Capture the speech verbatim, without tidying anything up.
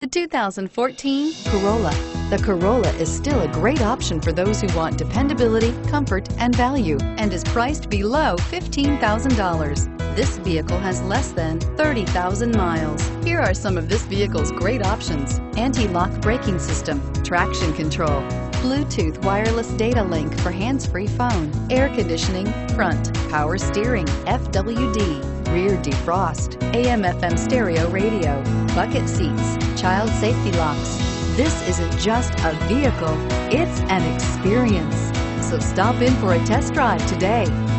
The two thousand fourteen Corolla. The Corolla is still a great option for those who want dependability, comfort, and value, and is priced below fifteen thousand dollars. This vehicle has less than thirty thousand miles. Here are some of this vehicle's great options: anti-lock braking system, traction control, Bluetooth wireless data link for hands-free phone, air conditioning, front, power steering, F W D, rear defrost, A M F M stereo radio, bucket seats, child safety locks. This isn't just a vehicle, it's an experience. So stop in for a test drive today.